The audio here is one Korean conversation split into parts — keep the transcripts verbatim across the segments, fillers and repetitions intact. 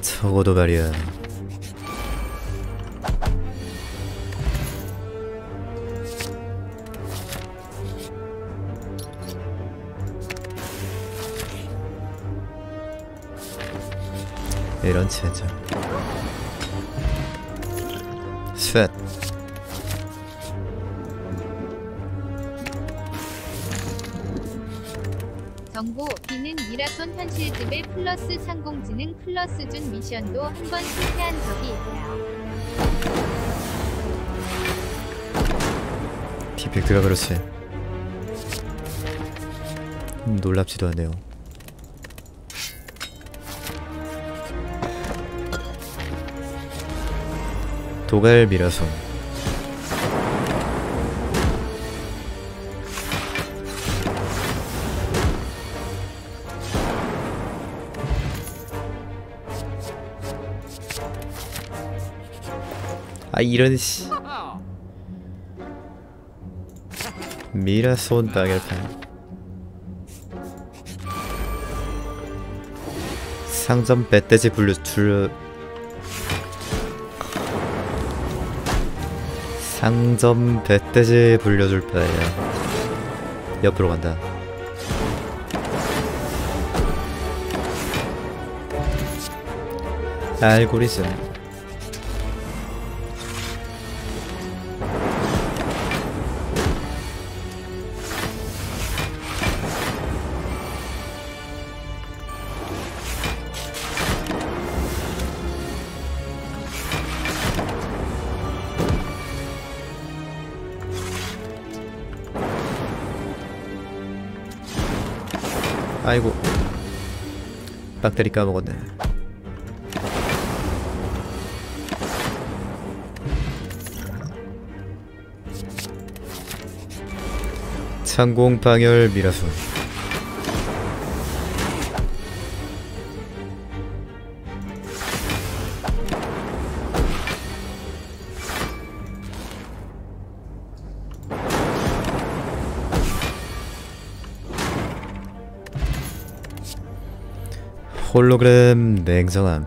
적어도 말이야. 이런 체제. 셋. 정보 B는 미라손 현실급의 플러스 상공지능 플러스 준 미션도 한 번 실패한 적이 있다. 디펙트가 그렇지. 음, 놀랍지도 않네요. 도갈 미라손. 아 이런 씨. 미라손 방열판. 상점 배돼지 분류 줄. 상점 배돼지 불려줄 바에야 옆으로 간다. 알고리즘. 아이고 배터리 까먹었네. 창공 방열 미라손. 홀로그램 냉정함.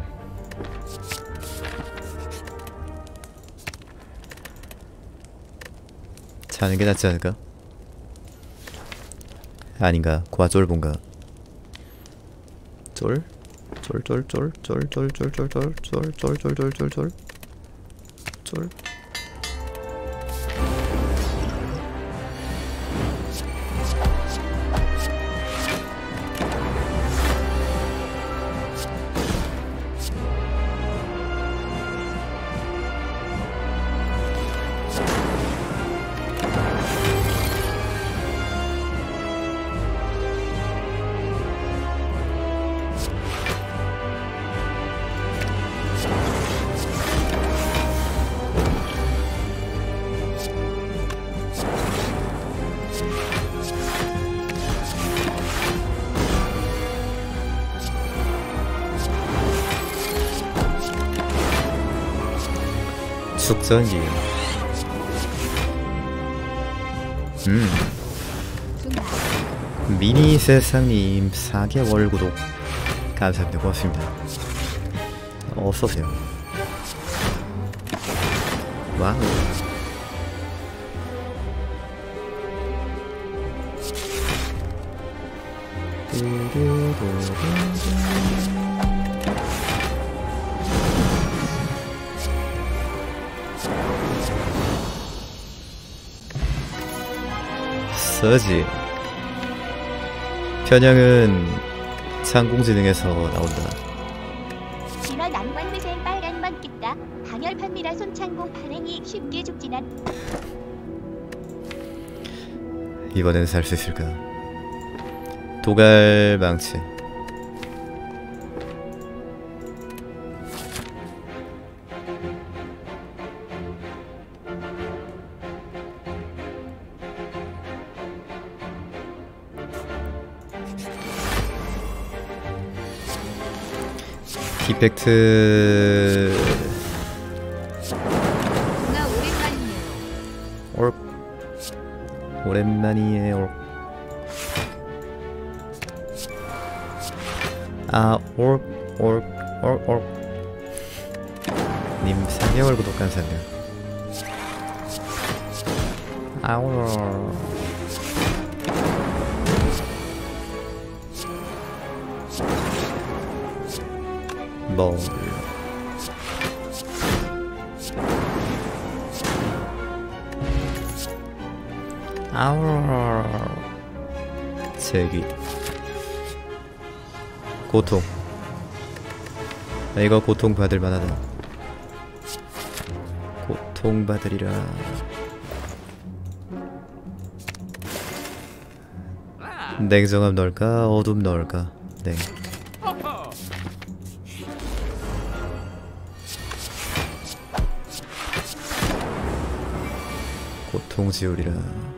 자는 게 낫지 않을까? 아닌가? 과쫄본가? 쫄? 쫄쫄쫄쫄쫄쫄쫄쫄쫄쫄쫄쫄쫄쫄쫄 쫄? 숙전기. 음. 미니 세상님 사 개월 구독 감사합니다. 고맙습니다. 어서오세요. 와우. 서지. 편향은 창공지능에서 나온다. 진화 난관회생 빨간만 깼다. 방열판미라 손창공 발행이 쉽게 죽지난. 이번엔 살 수 있을까? 도갈 망치. 디펙트. 누나 오랜만이네요. 올 오랜만이에요. 아, 올, 올, 올, 올. 님 삼 개월 구독 감사합니다. 아우. 뭐 아우. 제기 고통. 아, 이거 고통 받을 만하다. 고통 받으리라. 냉정함 넣을까 어둠 넣을까? 냉. 고통 지우리라.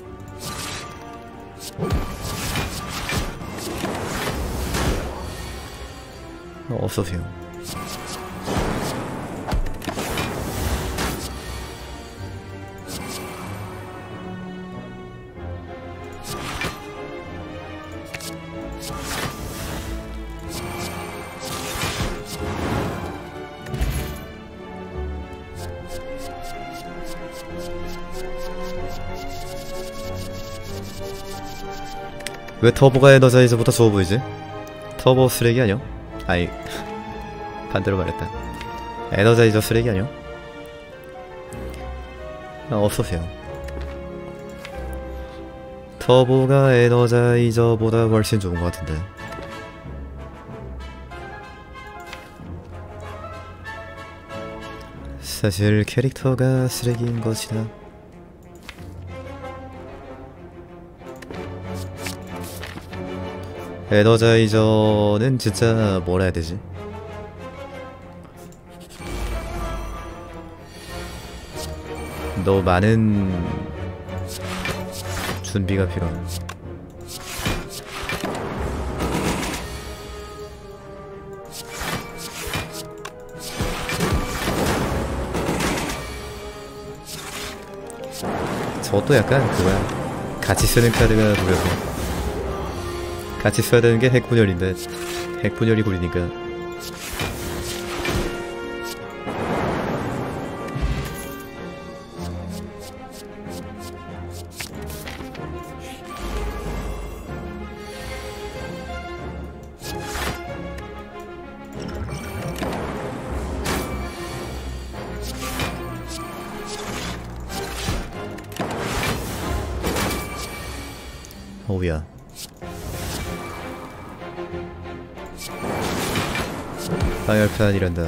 어, 어서오세요. 왜 터보가 에너자이저보다 좋아 보이지? 터보 쓰레기 아니야? 아이 반대로 말했다. 에너자이저 쓰레기 아니야? 아, 어서오세요. 터보가 에너자이저보다 훨씬 좋은 것 같은데. 사실 캐릭터가 쓰레기인 것이다. 에너자이저는 진짜 뭐라 해야 되지? 너무 많은 준비가 필요한. 저것도 약간 그거야. 같이 쓰는 카드가 보여서 같이 써야 되는 게 핵분열인데 핵분열이 구리니까. 어우야. 방열판이란다.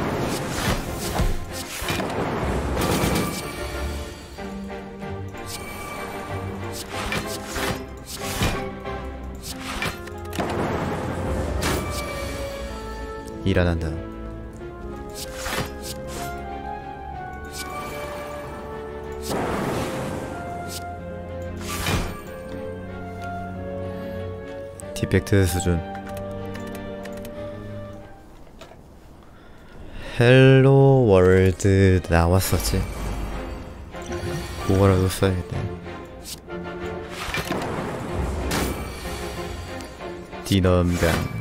일 안한다. 디펙트 수준. 헬로 월드 나왔었지. 그거라도 써야겠다. 디넘강.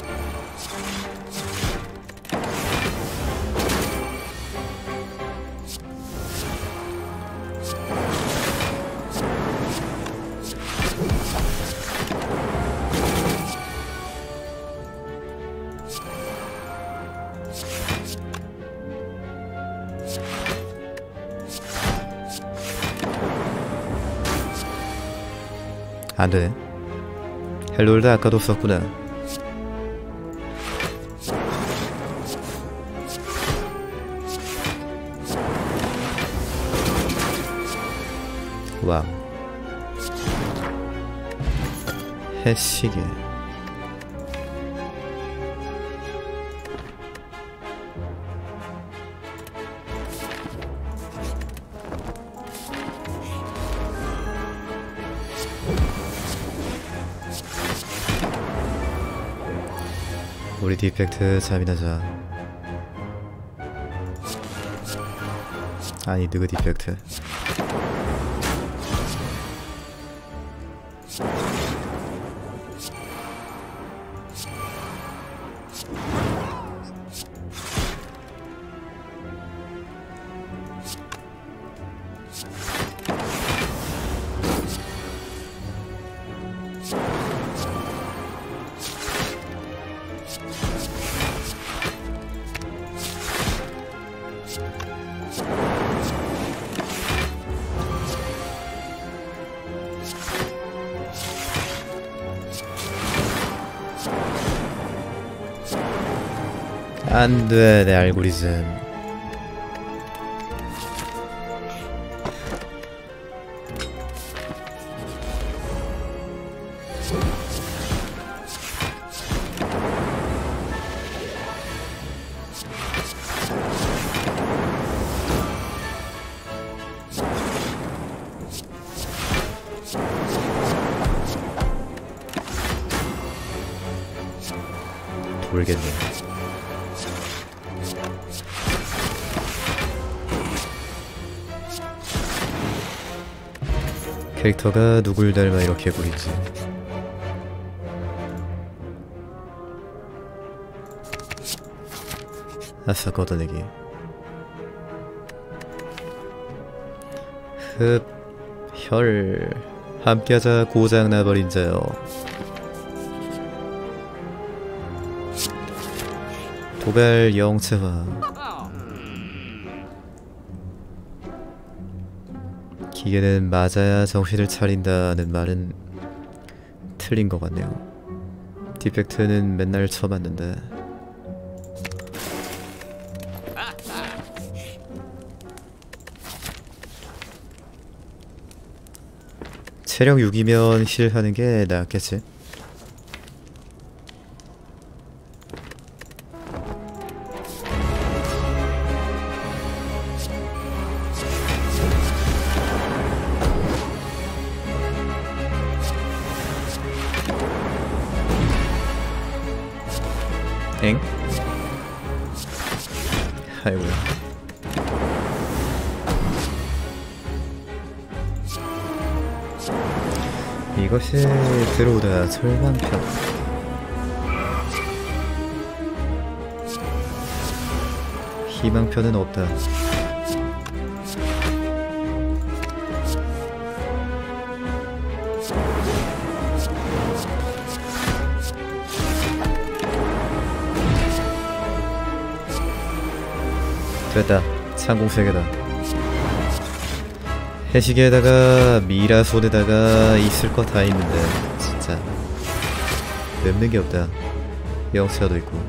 안되네. 헬로월드 아까도 썼구나. 와우. 해시계. 우리 디펙트 잠이나 자. 아니 누구 디펙트. 안돼 내 알고리즘. 돌겠네. 캐릭터가 누굴 닮아 이렇게 보이지? 아싸 걷어내기. 흡, 혈, 함께하자 고장나버린 자요. 도발 영체화. 기계는 맞아야 정신을 차린다는 말은 틀린 것 같네요. 디펙트는 맨날 쳐맞는데. 체력 육이면 힐하는 게 낫겠지? 엥? 아이고야. 이것이 들어오다 절반편. 희망편은 없다. 됐다. 상공세계다. 해시계에다가 미라손에다가 있을 거 다 있는데 진짜 맵는 게 없다. 영체화도 있고.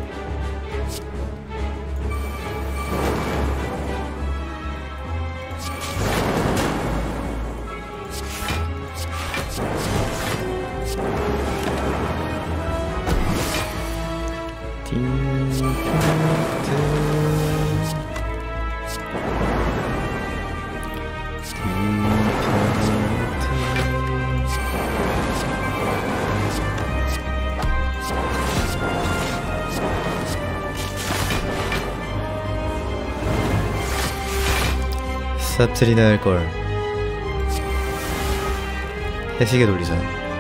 삽질이나 할걸. 해시계 돌리자.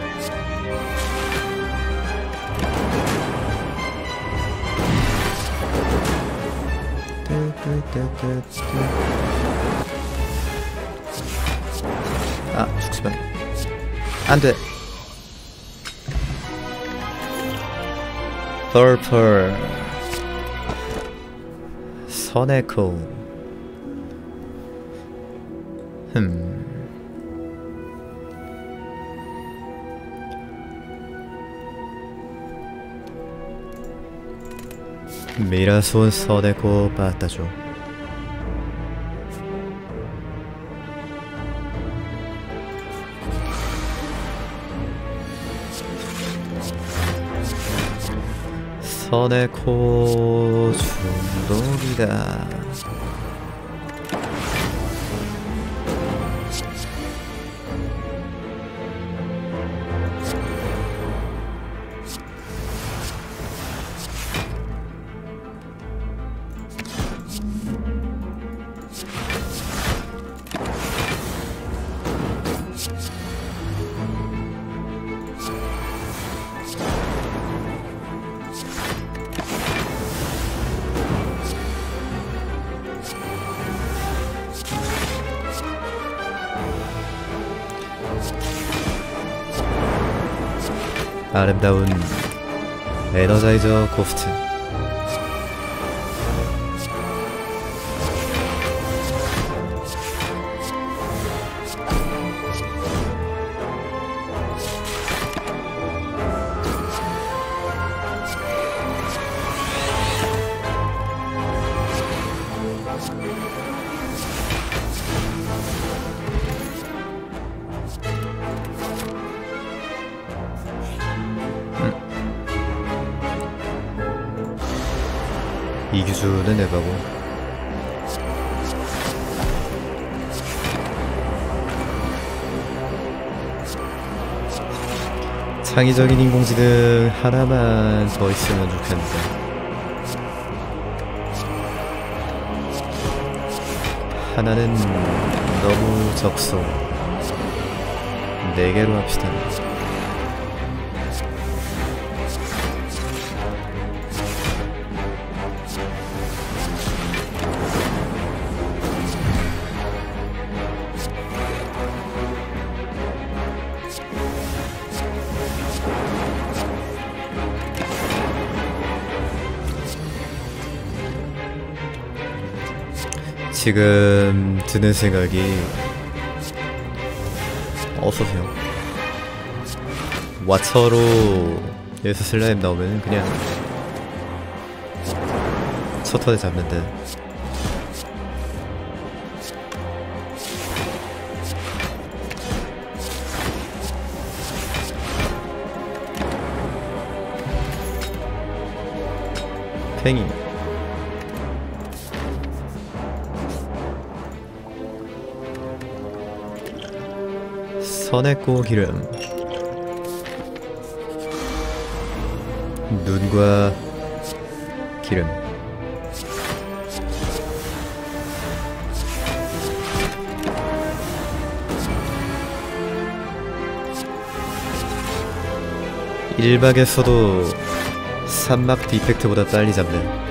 아, 죽지마. 안돼. 펄펄 선에코. 흠. 미라손 선에코 빠따줘. 선에코 중독이다. 아름다운 에너자이저 고스트. 이규주는 에바고. 창의적인 인공지능 하나만 더 있으면 좋겠는데 하나는 너무 적소. 네 개로 합시다. 지금 드는 생각이 어서세요. 와처로 여기서 슬라임 나오면 그냥 첫 턴에 잡는데 팽이 선했고 기름 눈과 기름 일박에서도 삼막 디펙트보다 빨리 잡네.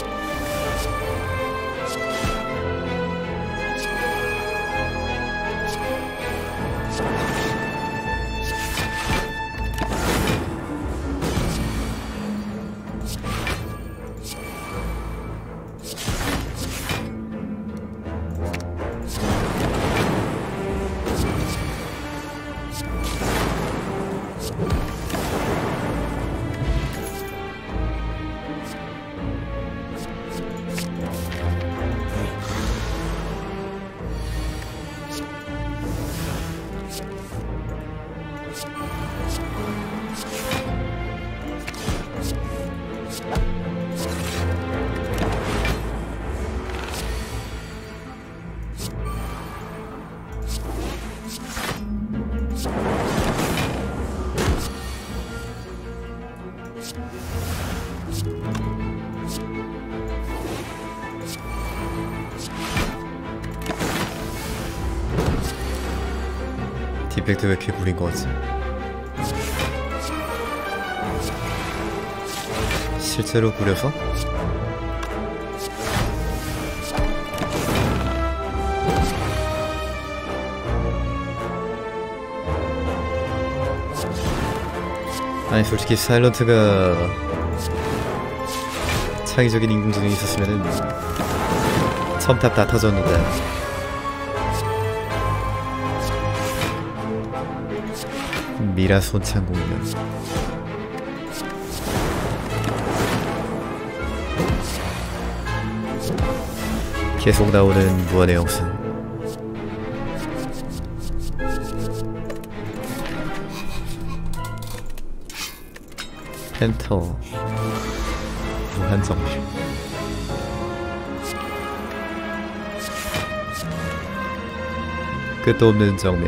디펙트 왜 이렇게 구린 거 같지? 실제로 구려서? 아니 솔직히 사일런트가 창의적인 인공지능이 있었으면은 첨탑 다 터졌는데 미라 손창공이면 계속 나오는 무한의 영승. 펜터 무한정밀 끝도 없는 정밀.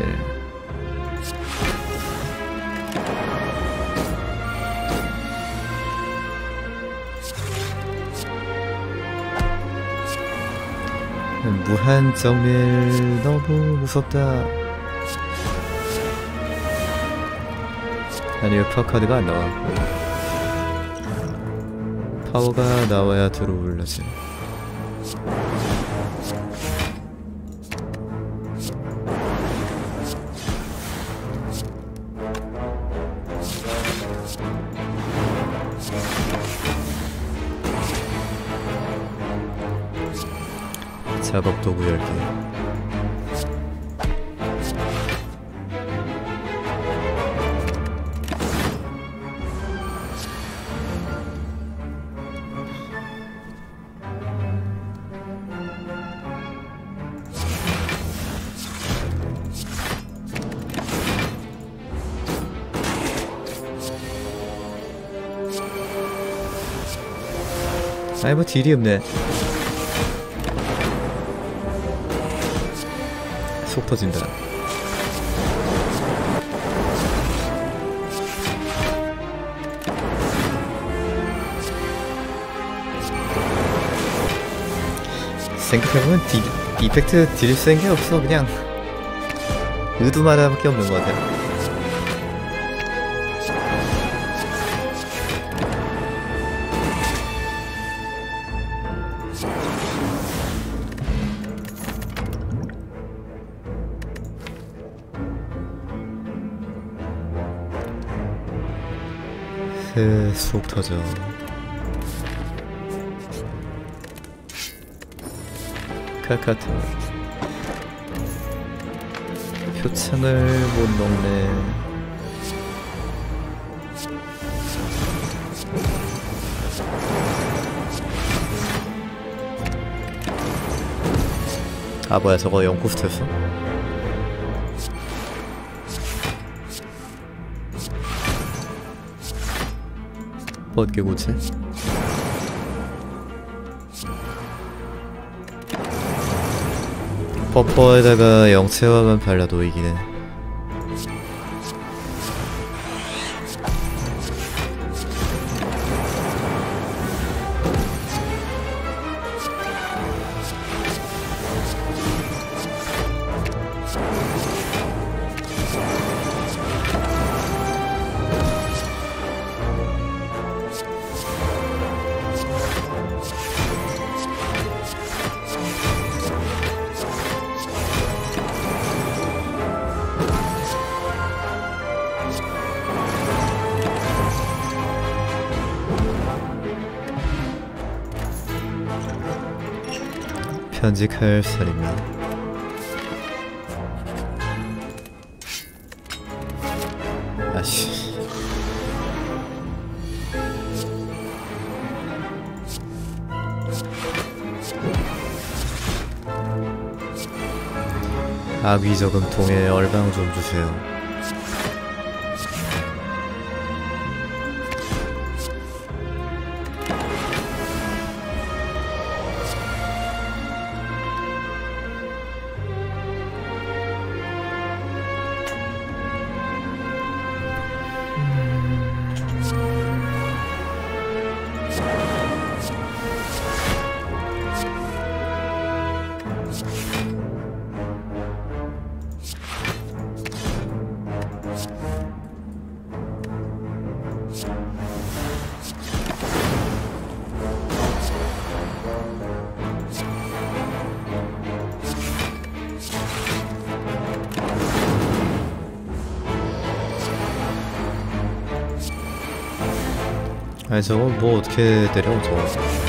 무한 정밀 너무 무섭다. 아니 왜 파워카드가 안 나와? 파워가 나와야 들어올라지. 작업 도구 열 개. 아이 뭐 딜이 없네. 속 터진다. 생각해보면 딜, 이펙트 딜 센 게 없어. 그냥 의도마다밖에 없는 것 같아요. 흐, 속 터져. 카카타 표창을 못 먹네. 아 뭐야 저거 영코스트였어? 뭐 어떻게 고치? 퍼퍼에다가 영체화만 발라도 이기네. 편집할 살인마. 아씨. 악귀 저금통에 얼방 좀 주세요. 아니 저거 뭐 어떻게 때려 저거.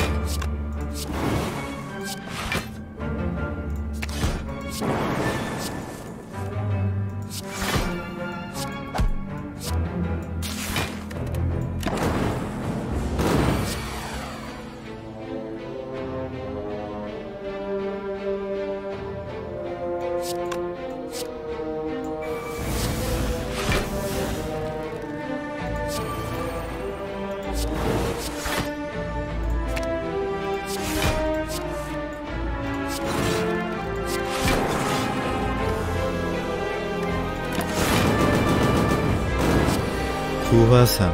구화상.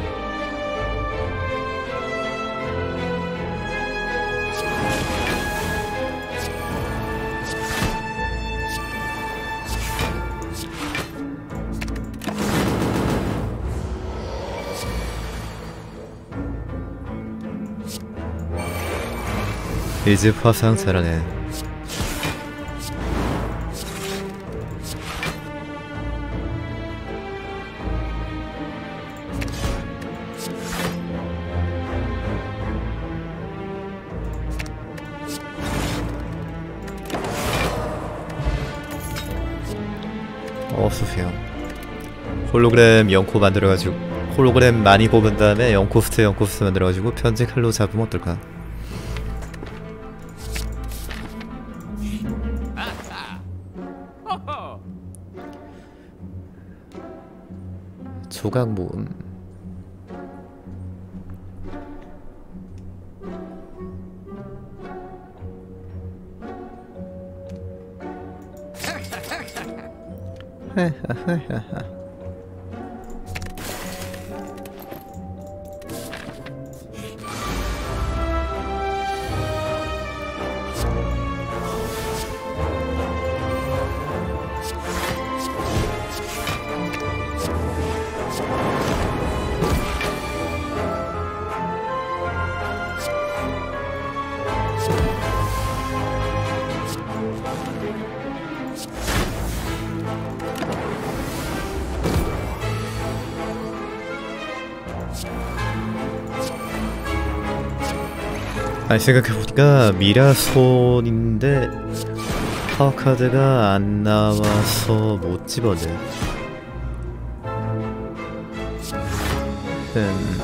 이제 화상 잘하네. 어, 수세요. 홀로그램 영코 만들어가지고 홀로그램 많이 뽑은 다음에 영코스트 영코스트 만들어가지고 편제 칼로 잡으면 어떨까? 조각 모음. 아니 생각해보니까 미라손인데 파워카드가 안 나와서 못 집어내. 음.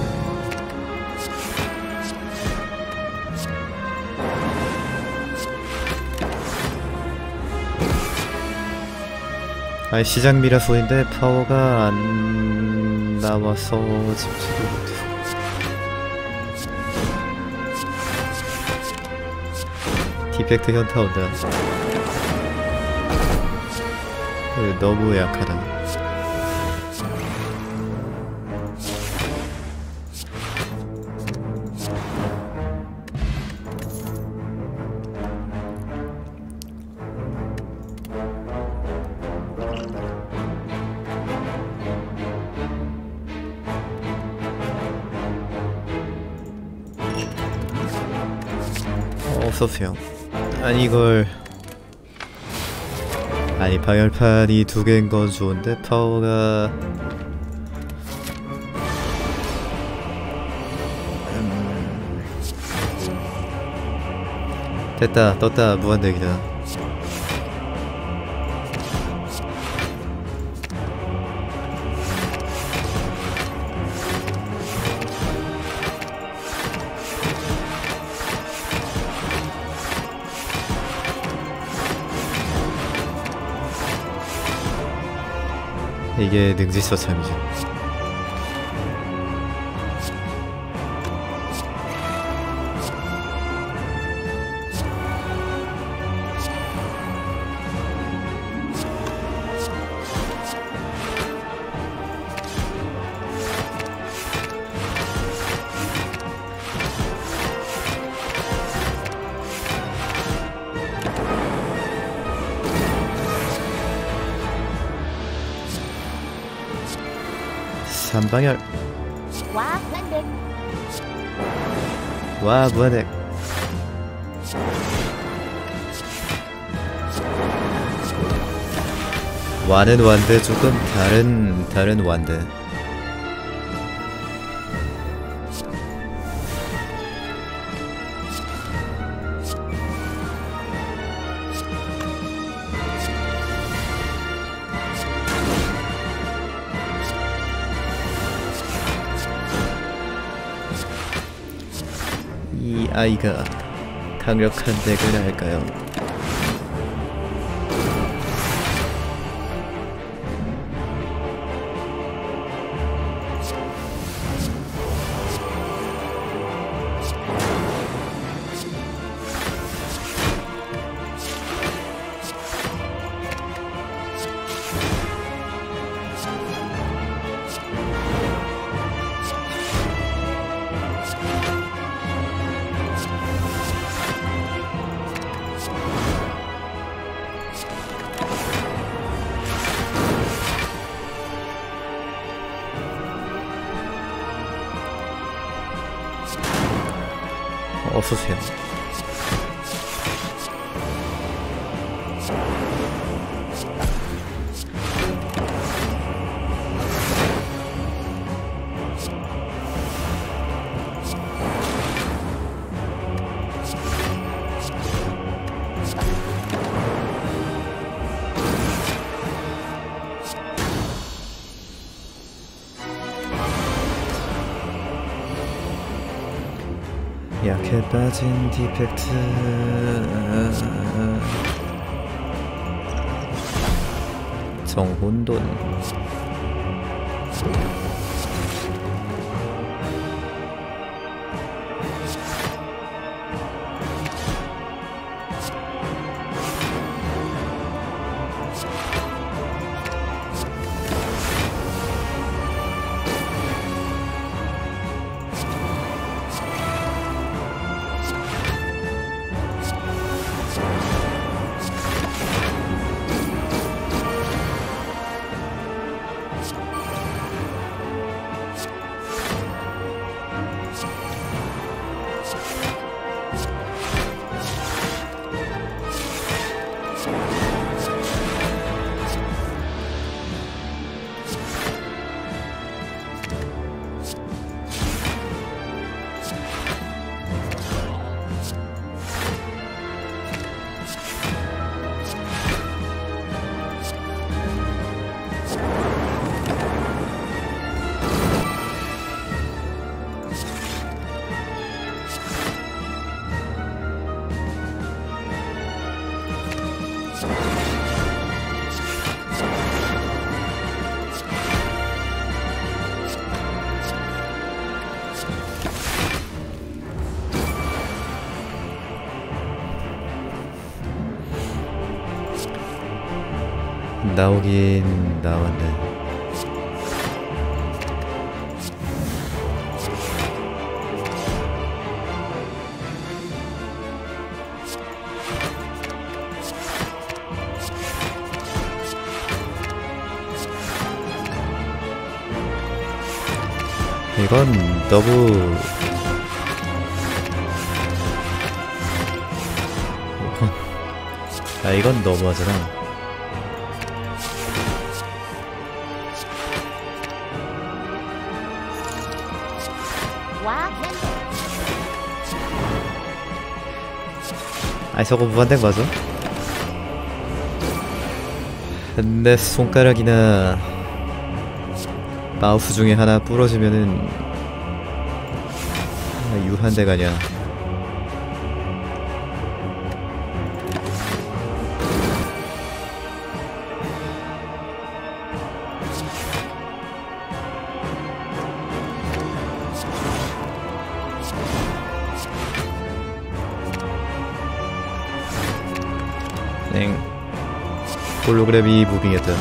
아니 시장 미라손인데 파워가 안 나와서 집지도 못해. 디펙트 현타 온다. 으, 너무 약하다. 어서오세요. 아니 이걸 아니 방열판이 두 개인 건 좋은데 파워가 음... 됐다 떴다 무한대기다. 이게 능지처참이죠. 삼방열. 와, 무한대. 와 무한액. 와는 완데 조금 다른 다른 완데. 이 아이가 강력한 덱을 할까요? 어서오세요. 약해 빠진 디펙트. 정혼돈. 나오긴 나왔네. 이건 너무 아 이건 너무하잖아. 와, 랜드. 아니 저거 무한대 맞아? 내 손가락이나 마우스 중에 하나 부러지면은 유한대가 아니야. 땡. 홀로그램이 무빙했다.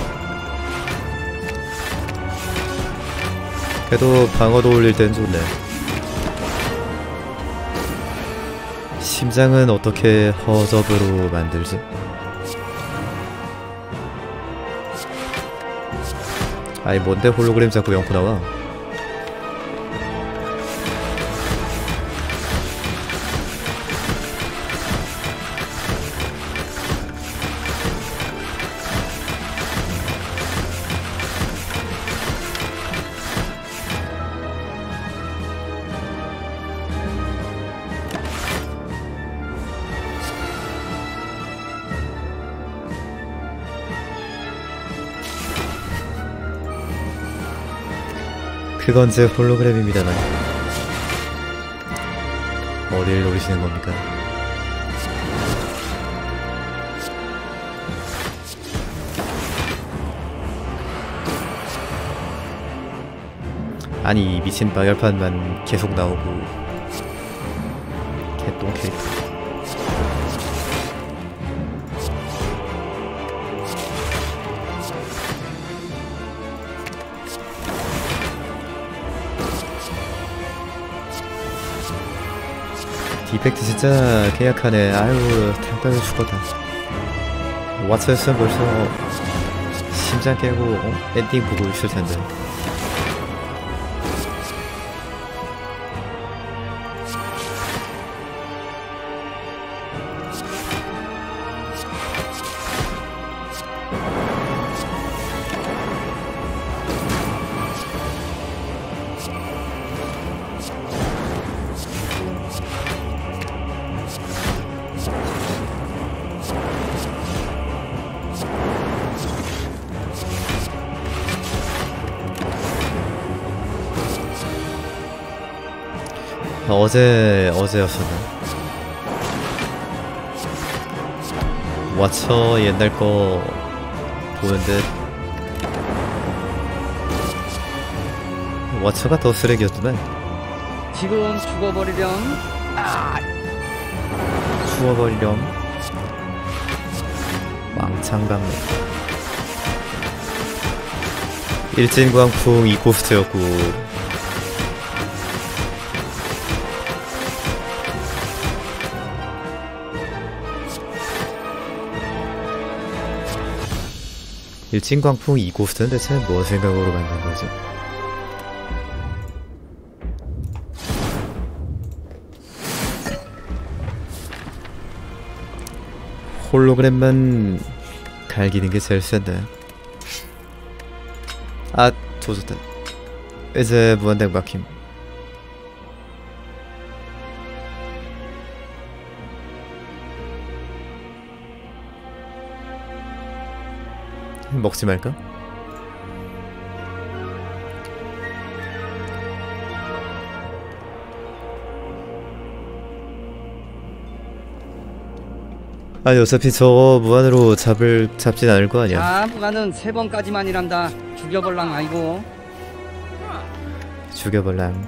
그래도 방어도 올릴 땐 좋네. 심장은 어떻게 허접으로 만들지? 아니 뭔데 홀로그램 자꾸 영코 나와? 그건 제 홀로그램입니다. 나 어딜 노리시는 겁니까? 아니 이 미친 박열판만 계속 나오고 개똥 캐릭터. 디펙트 진짜 계약하네. 아유 당당히 죽었다. 왓츠였으면 벌써 심장 깨고 어? 엔딩 보고 있을 텐데. 어제 어제였었나? 왓처 옛날 거 보는데 왓처가 더 쓰레기였더만. 지금 죽어버리렴. 아! 죽어버리렴. 왕창강매. 일진광풍 이 코스트였고 일진광풍 이 고스트는 대체 뭐 생각으로 만든 거지? 홀로그램만 갈기는 게 제일 센데. 아, 조졌다. 이제 무한대가 막힘. 먹지 말까? 아니 어차피 저거 무한으로 잡을 잡진 않을 거 아니야. 자, 무가는 세 번까지만이란다. 죽여볼랑 아이고. 죽여볼랑.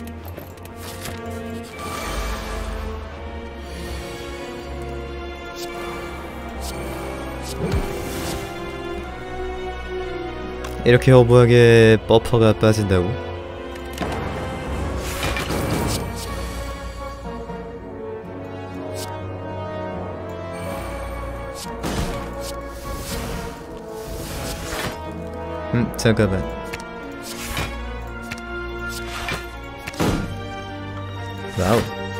이렇게 허무하게 버퍼가 빠진다고? 음, 잠깐만. 와우.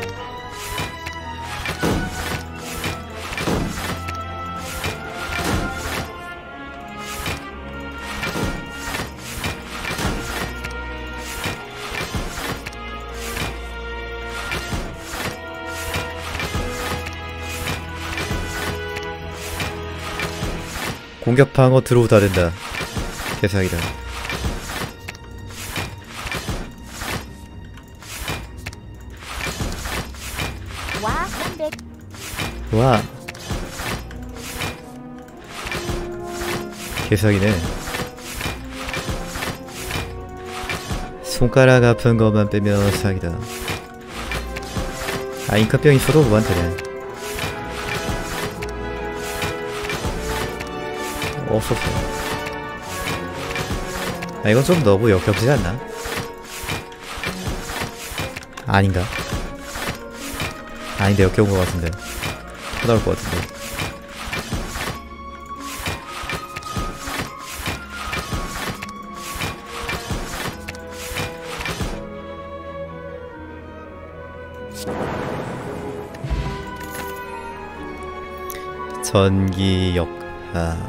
공격 방어 드로우 다 된다. 개사기다. 와, 원백. 와. 개사기네. 손가락 아픈 것만 빼면 사기다. 아, 인카병 있어도 무한테네. 없었어. 아, 이건 좀 너무 역겹지 않나? 아닌가? 아닌데 역겨운 것 같은데. 터나올 것 같은데. 전기 역하.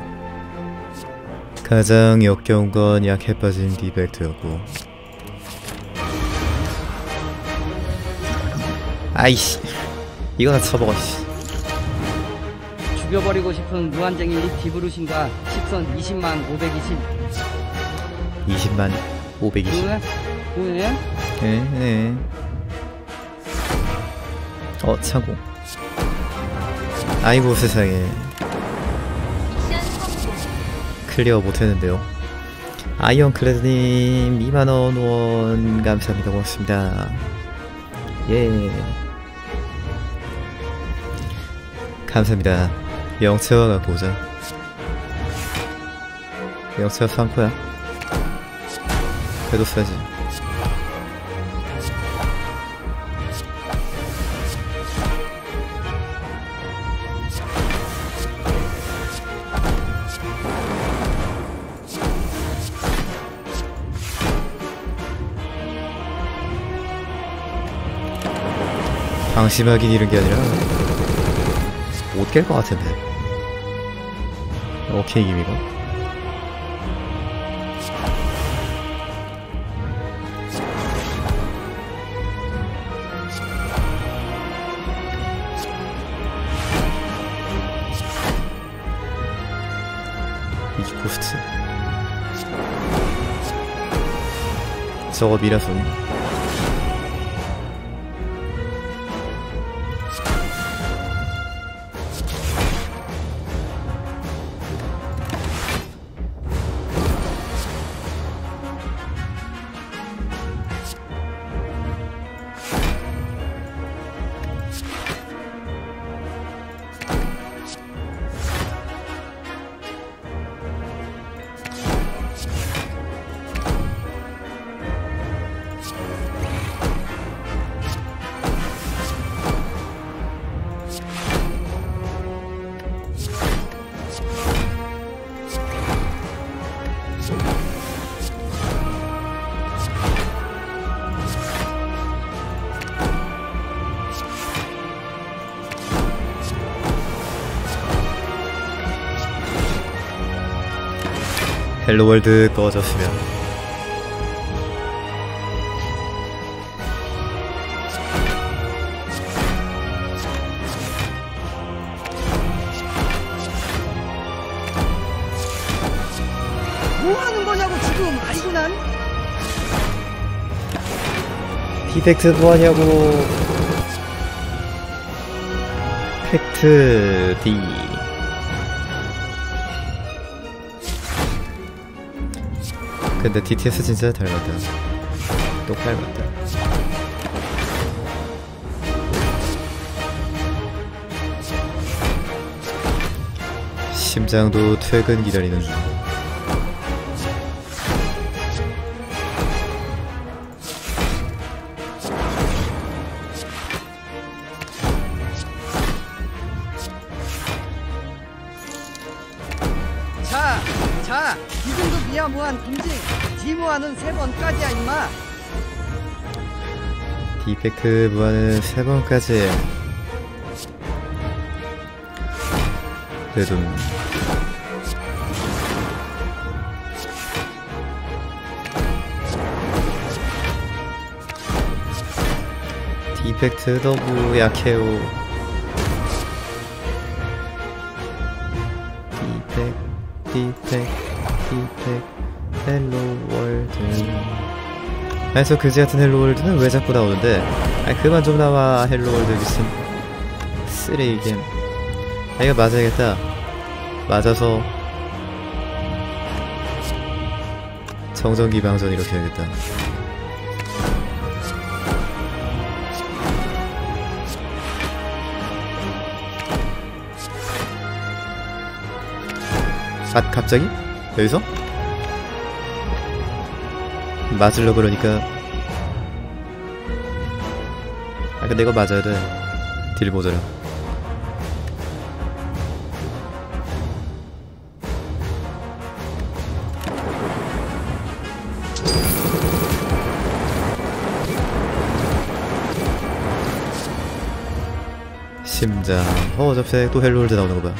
가장 역겨운 건 약해 빠진 디펙트였고. 아이씨, 이거나 쳐먹어. 씨. 죽여버리고 싶은 무한쟁이 디브루신과 식선 이십만 오백이십. 이십만 오백이십. 왜? 왜? 예, 예. 어, 창고. 아이고 세상에. 미션 성공. 클리어 못했는데요. 아이언클레드님 이만원 원 감사합니다. 고맙습니다. 예, 감사합니다. 영채화 갖고 오자. 영채화 삼코야. 그래도 써야지. 방심하긴 이런 게 아니라 못 깰 것 같은데. 오케이 기미가. 이게 코스트. 저거 미라손. 헬로월드 꺼졌으면 뭐 하는 거냐고 지금. 아이고 난. 디펙트 뭐하냐고. 팩트 D. 근데 디티에스 진짜 닮았다. 똑 닮았다. 심장도 퇴근 기다리는 중. 지하 무한 금지. 지무한은 세 번까지야 임마. 디펙트 무한은 세 번까지. 그래도 디펙트 너무 약해요. 디펙 디펙 디펙 헬로 월드. 그래서 그지같은 헬로 월드는 왜 자꾸 나오는데? 아 그만 좀 나와. 헬로 월드 무슨 쓰레기 게임. 아 이거 맞아야겠다. 맞아서 정전기 방전 이렇게 해야겠다. 아 갑자기? 여기서? 맞으려 그러니까. 아 근데 이거 맞아야 돼. 딜 모자라. 심장. 어 접색 또 헬로월드 나오는 거 봐.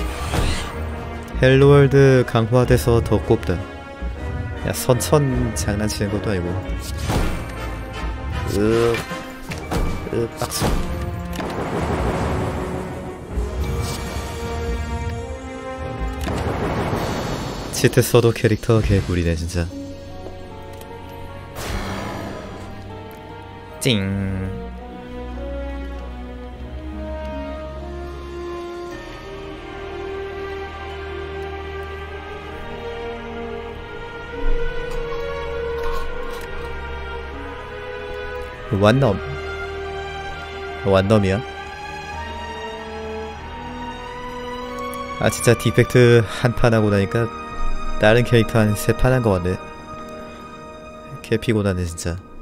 헬로월드 강화돼서 더 꼽다. 야 선천 장난치는 것도 아니고. 으, 으 빡쳐. 치트 써도 캐릭터 개구리네 진짜. 찡. 완넘. 완넘이야? 아 진짜 디펙트 한 판 하고 나니까 다른 캐릭터 한 세 판 한 거 같네. 개 피곤하네 진짜.